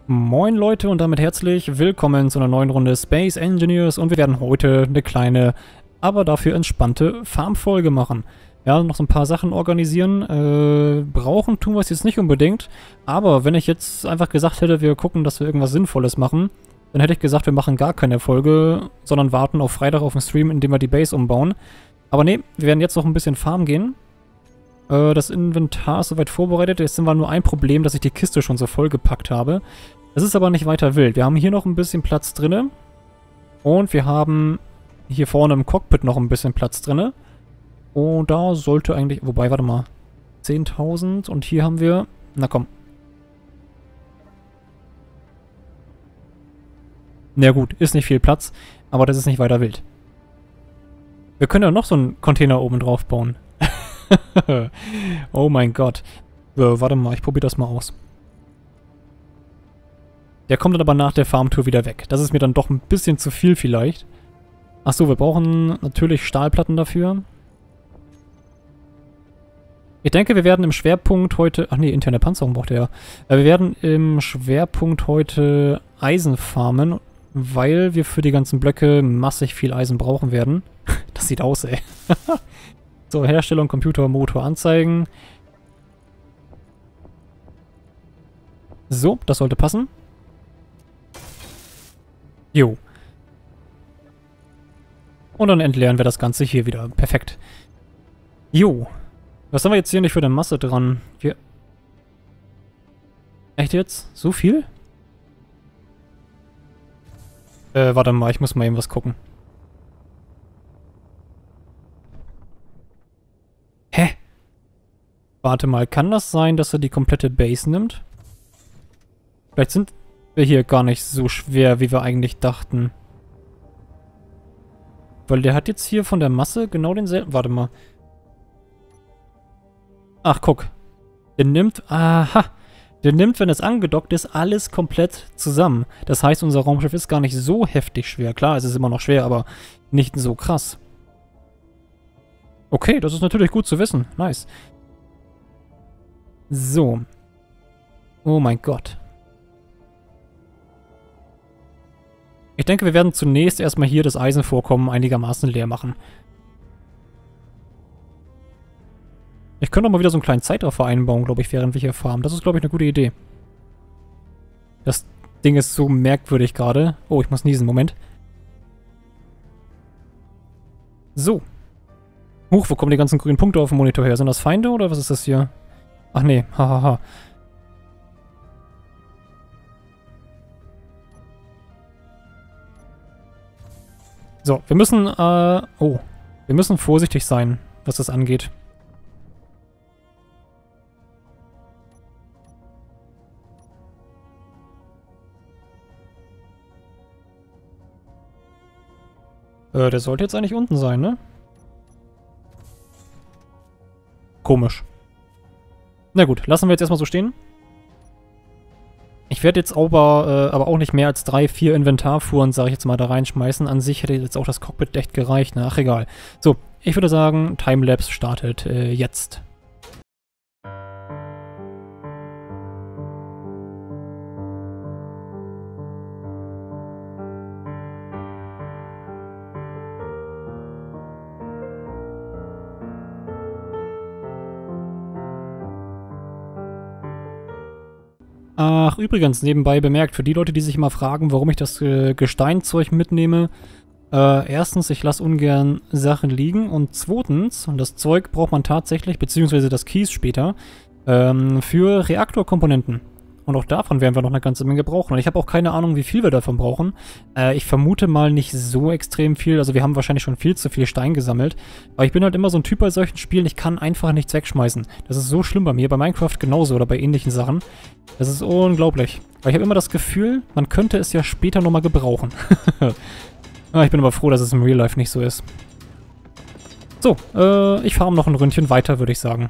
Moin Leute und damit herzlich willkommen zu einer neuen Runde Space Engineers und wir werden heute eine kleine, aber dafür entspannte Farmfolge machen. Ja, noch so ein paar Sachen organisieren. Brauchen tun wir es jetzt nicht unbedingt, aber wenn ich jetzt einfach gesagt hätte, wir gucken, dass wir irgendwas Sinnvolles machen, dann hätte ich gesagt, wir machen gar keine Folge, sondern warten auf Freitag auf den Stream, indem wir die Base umbauen. Aber nee, wir werden jetzt noch ein bisschen farmen gehen. Das Inventar ist soweit vorbereitet. Jetzt sind wir nur ein Problem, dass ich die Kiste schon so vollgepackt habe. Das ist aber nicht weiter wild. Wir haben hier noch ein bisschen Platz drinne. Und wir haben hier vorne im Cockpit noch ein bisschen Platz drinne. Und da sollte eigentlich... Wobei, warte mal. 10.000. Und hier haben wir... Na komm. Na gut, ist nicht viel Platz. Aber das ist nicht weiter wild. Wir können ja noch so einen Container oben drauf bauen. Oh mein Gott. Warte mal, ich probiere das mal aus. Der kommt dann aber nach der Farmtour wieder weg. Das ist mir dann doch ein bisschen zu viel vielleicht. Achso, wir brauchen natürlich Stahlplatten dafür. Ich denke, wir werden im Schwerpunkt heute... Ach nee, interne Panzerung braucht er ja. Wir werden im Schwerpunkt heute Eisen farmen, weil wir für die ganzen Blöcke massig viel Eisen brauchen werden. Das sieht aus, ey. So, Herstellung, Computer, Motor anzeigen. So, das sollte passen. Jo. Und dann entleeren wir das Ganze hier wieder. Perfekt. Jo. Was haben wir jetzt hier nicht für eine Masse dran? Wir... Echt jetzt? So viel? Warte mal, ich muss mal eben was gucken. Hä? Warte mal, kann das sein, dass er die komplette Base nimmt? Vielleicht sind wir hier gar nicht so schwer, wie wir eigentlich dachten. Weil der hat jetzt hier von der Masse genau denselben... Warte mal. Ach, guck. Der nimmt... Aha. Der nimmt, wenn es angedockt ist, alles komplett zusammen. Das heißt, unser Raumschiff ist gar nicht so heftig schwer. Klar, es ist immer noch schwer, aber nicht so krass. Okay, das ist natürlich gut zu wissen. Nice. So. Oh mein Gott. Ich denke, wir werden zunächst erstmal hier das Eisenvorkommen einigermaßen leer machen. Ich könnte auch mal wieder so einen kleinen Zeitraffer einbauen, glaube ich, während wir hier farmen. Das ist, glaube ich, eine gute Idee. Das Ding ist so merkwürdig gerade. Oh, ich muss niesen. Moment. So. Huch, wo kommen die ganzen grünen Punkte auf dem Monitor her? Sind das Feinde oder was ist das hier? Ach nee, hahaha. So, wir müssen, oh. Wir müssen vorsichtig sein, was das angeht. Der sollte jetzt eigentlich unten sein, ne? Komisch. Na gut, lassen wir jetzt erstmal so stehen. Ich werde jetzt aber auch nicht mehr als 3, 4 Inventarfuhren, sage ich jetzt mal, da reinschmeißen. An sich hätte jetzt auch das Cockpit echt gereicht. Ne? Ach, egal. So, ich würde sagen, Timelapse startet jetzt. Ach, übrigens, nebenbei bemerkt, für die Leute, die sich immer fragen, warum ich das Gesteinzeug mitnehme. Erstens, ich lasse ungern Sachen liegen. Und zweitens, und das Zeug braucht man tatsächlich, beziehungsweise das Kies später, für Reaktorkomponenten. Und auch davon werden wir noch eine ganze Menge brauchen. Und ich habe auch keine Ahnung, wie viel wir davon brauchen. Ich vermute mal nicht so extrem viel. Also wir haben wahrscheinlich schon viel zu viel Stein gesammelt. Aber ich bin halt immer so ein Typ bei solchen Spielen, ich kann einfach nichts wegschmeißen. Das ist so schlimm bei mir, bei Minecraft genauso oder bei ähnlichen Sachen. Das ist unglaublich. Weil ich habe immer das Gefühl, man könnte es ja später nochmal gebrauchen. Ich bin aber froh, dass es im Real Life nicht so ist. So, ich farm noch ein Ründchen weiter, würde ich sagen.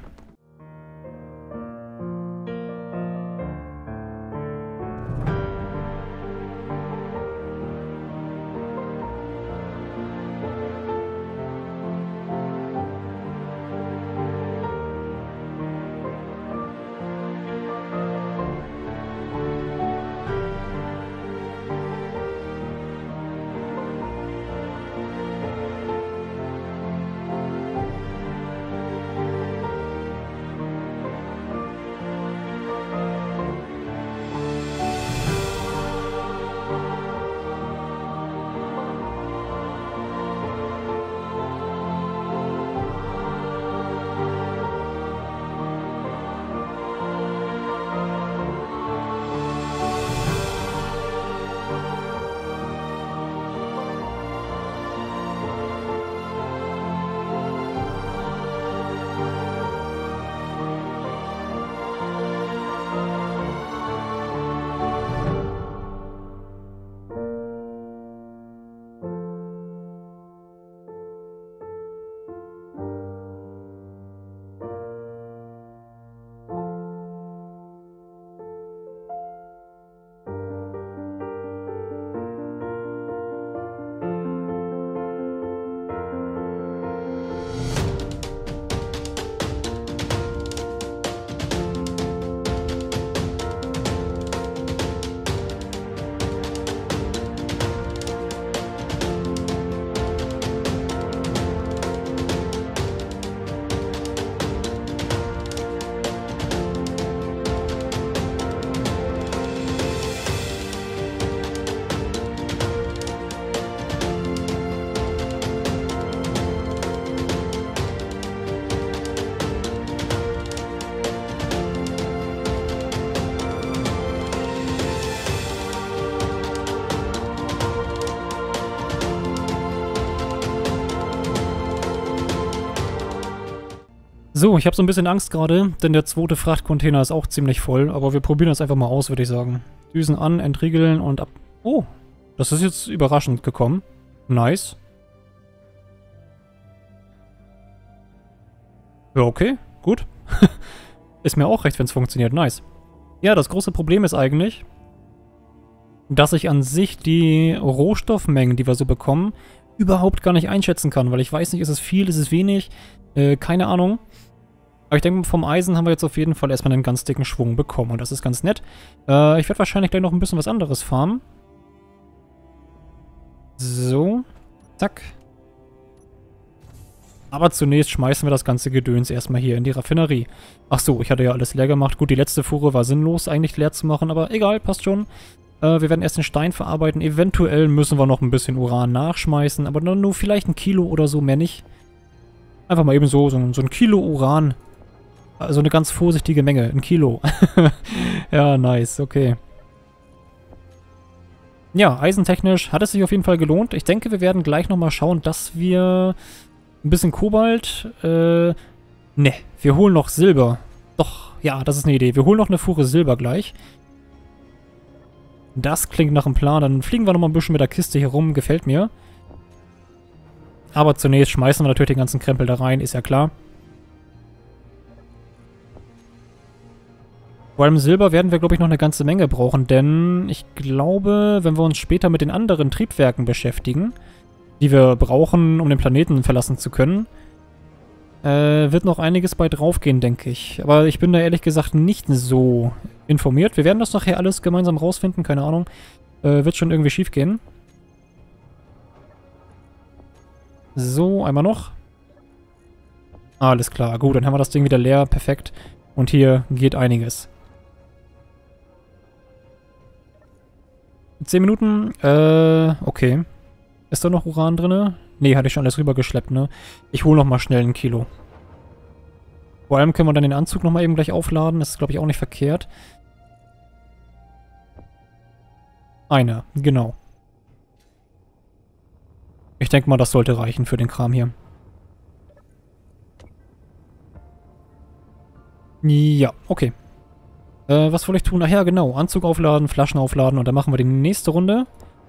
So, ich habe so ein bisschen Angst gerade, denn der zweite Frachtcontainer ist auch ziemlich voll. Aber wir probieren das einfach mal aus, würde ich sagen. Düsen an, entriegeln und ab... Oh, das ist jetzt überraschend gekommen. Nice. Ja, okay, gut. Ist mir auch recht, wenn es funktioniert. Nice. Ja, das große Problem ist eigentlich, dass ich an sich die Rohstoffmengen, die wir so bekommen, überhaupt gar nicht einschätzen kann, weil ich weiß nicht, ist es viel, ist es wenig, keine Ahnung. Aber ich denke, vom Eisen haben wir jetzt auf jeden Fall erstmal einen ganz dicken Schwung bekommen und das ist ganz nett. Ich werde wahrscheinlich gleich noch ein bisschen was anderes farmen. So, zack. Aber zunächst schmeißen wir das ganze Gedöns erstmal hier in die Raffinerie. Ach so, ich hatte ja alles leer gemacht. Gut, die letzte Fuhre war sinnlos eigentlich leer zu machen, aber egal, passt schon. Wir werden erst den Stein verarbeiten. Eventuell müssen wir noch ein bisschen Uran nachschmeißen, aber nur vielleicht 1 Kilo oder so, mehr nicht. Einfach mal eben so ein Kilo Uran. Also eine ganz vorsichtige Menge, 1 Kilo. Ja, nice, okay. Ja, eisentechnisch hat es sich auf jeden Fall gelohnt. Ich denke, wir werden gleich nochmal schauen, dass wir ein bisschen Kobalt, ne, wir holen noch Silber. Doch, ja, das ist eine Idee. Wir holen noch eine Fuhre Silber gleich. Das klingt nach einem Plan. Dann fliegen wir nochmal ein bisschen mit der Kiste hier rum. Gefällt mir. Aber zunächst schmeißen wir natürlich den ganzen Krempel da rein, ist ja klar. Vor allem Silber werden wir, glaube ich, noch eine ganze Menge brauchen, denn ich glaube, wenn wir uns später mit den anderen Triebwerken beschäftigen, die wir brauchen, um den Planeten verlassen zu können, wird noch einiges bei draufgehen, denke ich. Aber ich bin da ehrlich gesagt nicht so informiert. Wir werden das nachher alles gemeinsam rausfinden, keine Ahnung. Wird schon irgendwie schief gehen. So, einmal noch. Alles klar, gut, dann haben wir das Ding wieder leer, perfekt. Und hier geht einiges. 10 Minuten, okay. Ist da noch Uran drin? Nee, hatte ich schon alles rübergeschleppt, ne? Ich hole nochmal schnell 1 Kilo. Vor allem können wir dann den Anzug nochmal eben gleich aufladen. Das ist, glaube ich, auch nicht verkehrt. Einer, genau. Ich denke mal, das sollte reichen für den Kram hier. Ja, okay. Was wollte ich tun? Ach ja, genau. Anzug aufladen, Flaschen aufladen und dann machen wir die nächste Runde.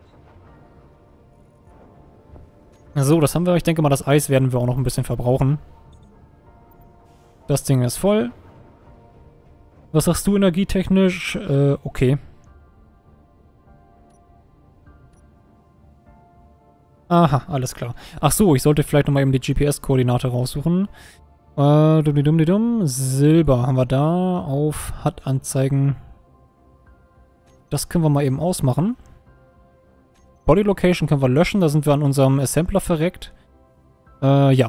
So, das haben wir. Ich denke mal, das Eis werden wir auch noch ein bisschen verbrauchen. Das Ding ist voll. Was sagst du energietechnisch? Okay. Aha, alles klar. Ach so, ich sollte vielleicht nochmal eben die GPS-Koordinate raussuchen. Silber haben wir da auf HUD anzeigen. Das können wir mal eben ausmachen. Body Location können wir löschen, da sind wir an unserem Assembler verreckt. Ja.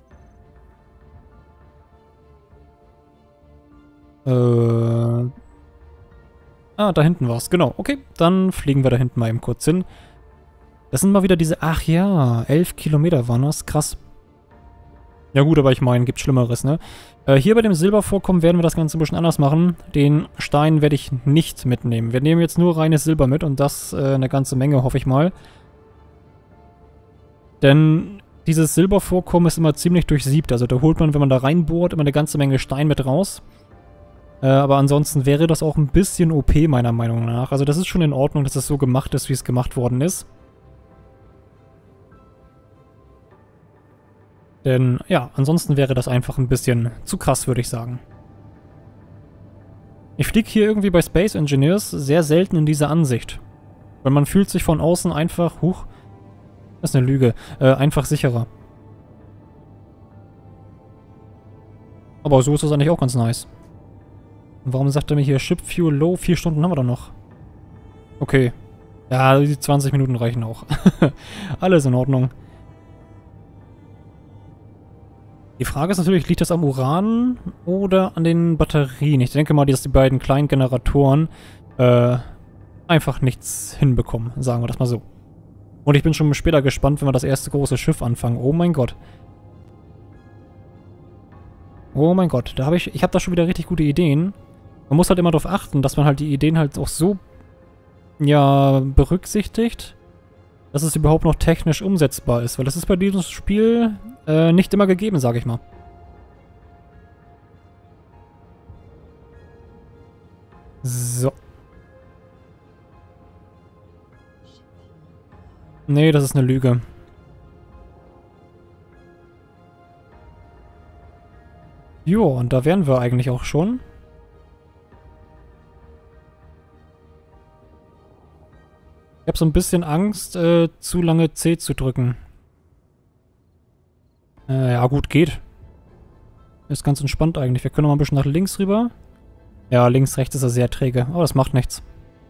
Da hinten war's, genau. Okay, dann fliegen wir da hinten mal eben kurz hin. Das sind mal wieder diese... Ach ja, 11 Kilometer waren das, krass. Ja gut, aber ich meine, gibt Schlimmeres, ne? Hier bei dem Silbervorkommen werden wir das Ganze ein bisschen anders machen. Den Stein werde ich nicht mitnehmen. Wir nehmen jetzt nur reines Silber mit und das eine ganze Menge, hoffe ich mal. Denn dieses Silbervorkommen ist immer ziemlich durchsiebt. Also da holt man, wenn man da reinbohrt, immer eine ganze Menge Stein mit raus. Aber ansonsten wäre das auch ein bisschen OP, meiner Meinung nach. Also das ist schon in Ordnung, dass es so gemacht ist, wie es gemacht worden ist. Denn, ja, ansonsten wäre das einfach ein bisschen zu krass, würde ich sagen. Ich fliege hier irgendwie bei Space Engineers sehr selten in dieser Ansicht. Weil man fühlt sich von außen einfach, huch, das ist eine Lüge, einfach sicherer. Aber so ist das eigentlich auch ganz nice. Und warum sagt er mir hier Ship Fuel Low? 4 Stunden haben wir doch noch. Okay. Ja, die 20 Minuten reichen auch. Alles in Ordnung. Die Frage ist natürlich, liegt das am Uran oder an den Batterien? Ich denke mal, dass die beiden kleinen Generatoren einfach nichts hinbekommen, sagen wir das mal so. Und ich bin schon später gespannt, wenn wir das erste große Schiff anfangen. Oh mein Gott. Oh mein Gott, ich habe da schon wieder richtig gute Ideen. Man muss halt immer darauf achten, dass man halt die Ideen halt auch so, ja, berücksichtigt, dass es überhaupt noch technisch umsetzbar ist. Weil das ist bei diesem Spiel nicht immer gegeben, sage ich mal. So. Nee, das ist eine Lüge. Jo, und da wären wir eigentlich auch schon. Ich habe so ein bisschen Angst, zu lange C zu drücken. Ja gut, geht. Ist ganz entspannt eigentlich. Wir können noch mal ein bisschen nach links rüber. Ja, links, rechts ist er sehr träge. Aber das macht nichts.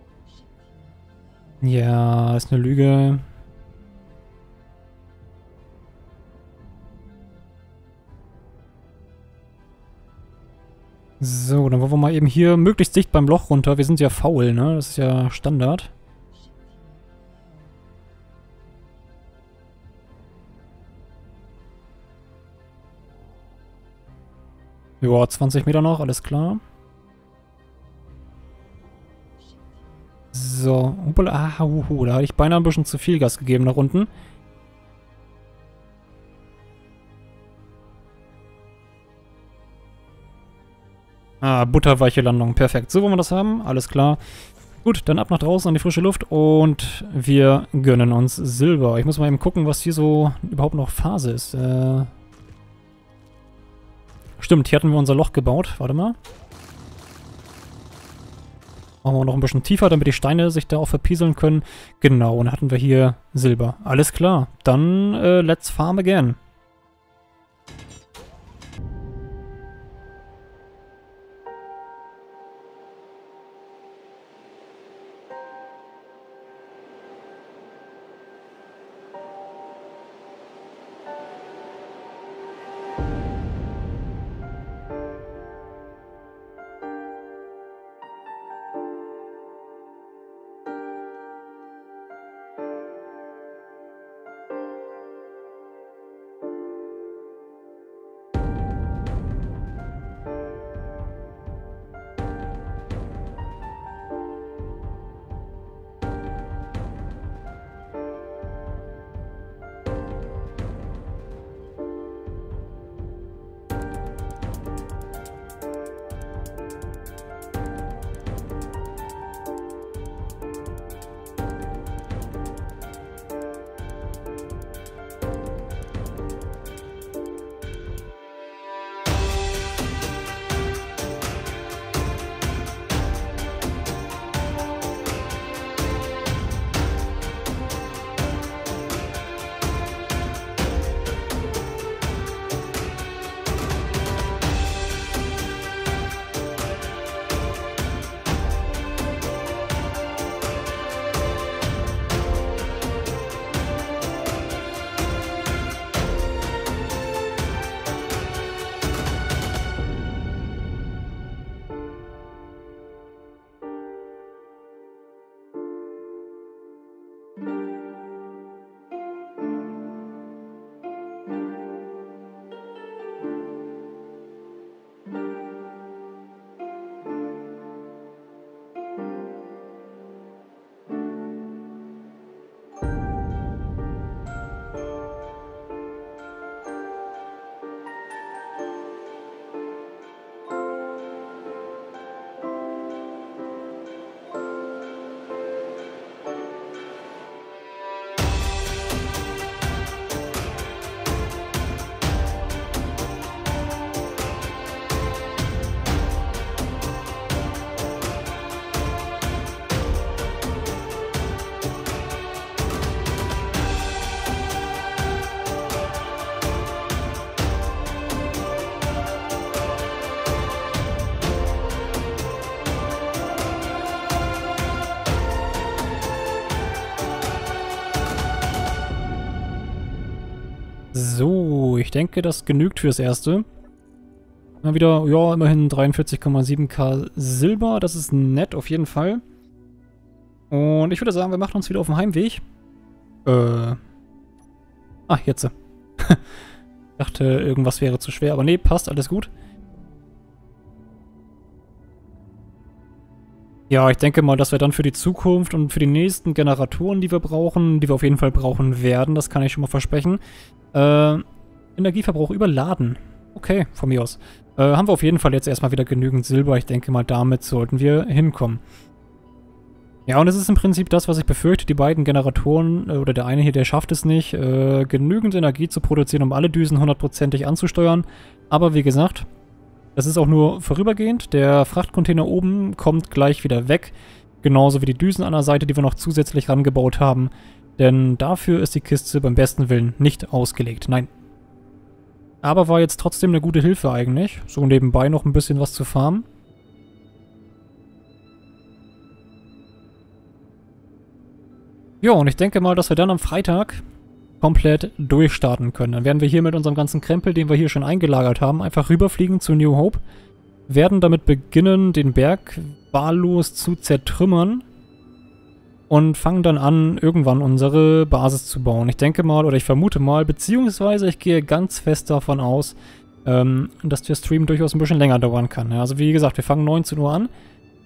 Ja, ist eine Lüge. So, dann wollen wir mal eben hier möglichst dicht beim Loch runter. Wir sind ja faul, ne? Das ist ja Standard. Joa, 20 Meter noch, alles klar. So, da hatte ich beinahe ein bisschen zu viel Gas gegeben nach unten. Ah, butterweiche Landung, perfekt. So wollen wir das haben, alles klar. Gut, dann ab nach draußen an die frische Luft und wir gönnen uns Silber. Ich muss mal eben gucken, was hier so überhaupt noch Phase ist. Stimmt, hier hatten wir unser Loch gebaut. Warte mal. Machen wir noch ein bisschen tiefer, damit die Steine sich da auch verpieseln können. Genau, und dann hatten wir hier Silber. Alles klar, dann let's farm again. So, ich denke, das genügt fürs Erste. Mal wieder, ja, immerhin 43,7k Silber. Das ist nett, auf jeden Fall. Und ich würde sagen, wir machen uns wieder auf den Heimweg. Jetzt. Ich dachte, irgendwas wäre zu schwer, aber nee, passt, alles gut. Ja, ich denke mal, dass wir dann für die Zukunft und für die nächsten Generatoren, die wir brauchen, die wir auf jeden Fall brauchen werden, das kann ich schon mal versprechen, Energieverbrauch überladen. okay, von mir aus. Haben wir auf jeden Fall jetzt erstmal wieder genügend Silber. Ich denke mal, damit sollten wir hinkommen. Ja, und es ist im Prinzip das, was ich befürchte. Die beiden Generatoren, oder der eine hier, der schafft es nicht, genügend Energie zu produzieren, um alle Düsen 100%ig anzusteuern. Aber wie gesagt, das ist auch nur vorübergehend. Der Frachtcontainer oben kommt gleich wieder weg. Genauso wie die Düsen an der Seite, die wir noch zusätzlich rangebaut haben. Denn dafür ist die Kiste beim besten Willen nicht ausgelegt. Nein. Aber war jetzt trotzdem eine gute Hilfe eigentlich. So nebenbei noch ein bisschen was zu farmen. Ja, und ich denke mal, dass wir dann am Freitag komplett durchstarten können. Dann werden wir hier mit unserem ganzen Krempel, den wir hier schon eingelagert haben, einfach rüberfliegen zu New Hope. Werden damit beginnen, den Berg wahllos zu zertrümmern. Und fangen dann an, irgendwann unsere Basis zu bauen. Ich denke mal, oder ich vermute mal, beziehungsweise ich gehe ganz fest davon aus, dass der Stream durchaus ein bisschen länger dauern kann. Ja, also wie gesagt, wir fangen 19 Uhr an.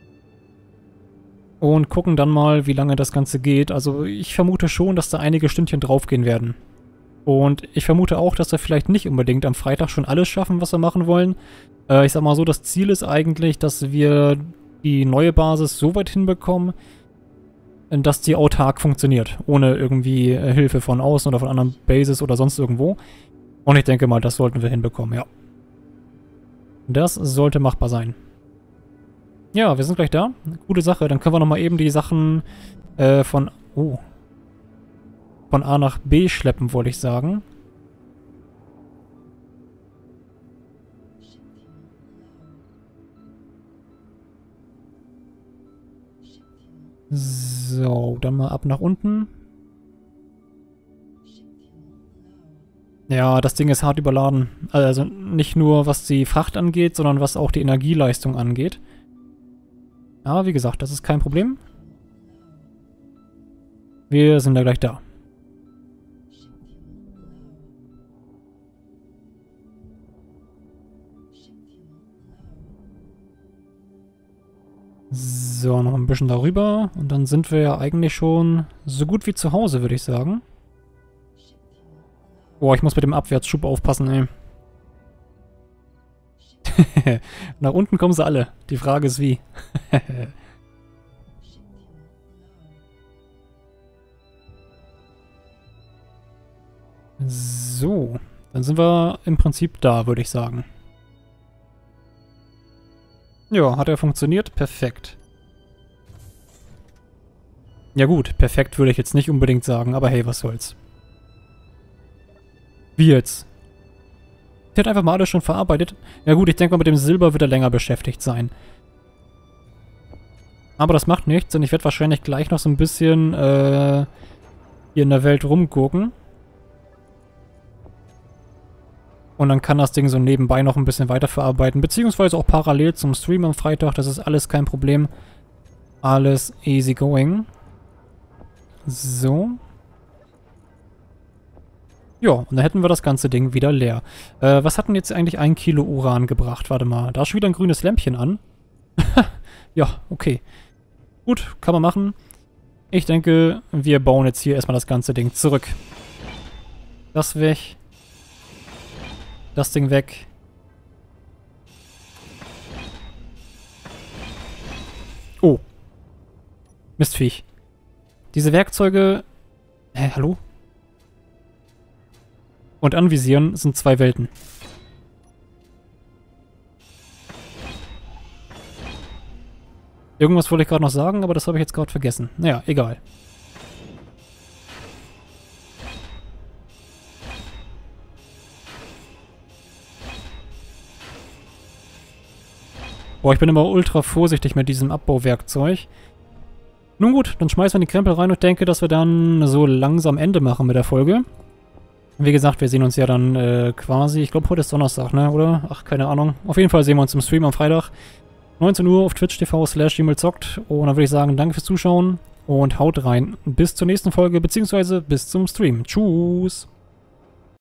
Und gucken dann mal, wie lange das Ganze geht. Also ich vermute schon, dass da einige Stündchen draufgehen werden. Und ich vermute auch, dass wir vielleicht nicht unbedingt am Freitag schon alles schaffen, was wir machen wollen. Ich sag mal so, das Ziel ist eigentlich, dass wir die neue Basis so weit hinbekommen, dass die autark funktioniert, ohne irgendwie Hilfe von außen oder von anderen Bases oder sonst irgendwo. Und ich denke mal, das sollten wir hinbekommen, ja. Das sollte machbar sein. Ja, wir sind gleich da. Gute Sache, dann können wir nochmal eben die Sachen von A nach B schleppen, wollte ich sagen. So, dann mal ab nach unten. Ja, das Ding ist hart überladen. Also nicht nur was die Fracht angeht, sondern was auch die Energieleistung angeht. Aber wie gesagt, das ist kein Problem. Wir sind da gleich da. So, noch ein bisschen darüber. Und dann sind wir ja eigentlich schon so gut wie zu Hause, würde ich sagen. Boah, ich muss mit dem Abwärtsschub aufpassen, ey. Nach unten kommen sie alle. Die Frage ist wie. So, dann sind wir im Prinzip da, würde ich sagen. Ja, hat ja funktioniert. Perfekt. Ja gut, perfekt würde ich jetzt nicht unbedingt sagen, aber hey, was soll's. Wie jetzt? Ich hätte einfach mal alles schon verarbeitet. Ja gut, ich denke mal, mit dem Silber wird er länger beschäftigt sein. Aber das macht nichts, denn ich werde wahrscheinlich gleich noch so ein bisschen hier in der Welt rumgucken. Und dann kann das Ding so nebenbei noch ein bisschen weiterverarbeiten. Beziehungsweise auch parallel zum Stream am Freitag. Das ist alles kein Problem. Alles easy going. So. Ja, und dann hätten wir das ganze Ding wieder leer. Was hat denn jetzt eigentlich 1 Kilo Uran gebracht? Warte mal, da ist schon wieder ein grünes Lämpchen an. Ja, okay. Gut, kann man machen. Ich denke, wir bauen jetzt hier erstmal das ganze Ding zurück. Das weg. Das Ding weg. Oh. Mistviech. Diese Werkzeuge... Hä, hallo? Und anvisieren sind 2 Welten. Irgendwas wollte ich gerade noch sagen, aber das habe ich jetzt gerade vergessen. Naja, egal. Boah, ich bin immer ultra vorsichtig mit diesem Abbauwerkzeug. Nun gut, dann schmeißen wir die Krempel rein und denke, dass wir dann so langsam Ende machen mit der Folge. Wie gesagt, wir sehen uns ja dann quasi, ich glaube heute ist Donnerstag, ne, oder? Ach, keine Ahnung. Auf jeden Fall sehen wir uns im Stream am Freitag. 19 Uhr auf twitch.tv/jimmelzockt. Und dann würde ich sagen, danke fürs Zuschauen und haut rein. Bis zur nächsten Folge, beziehungsweise bis zum Stream. Tschüss!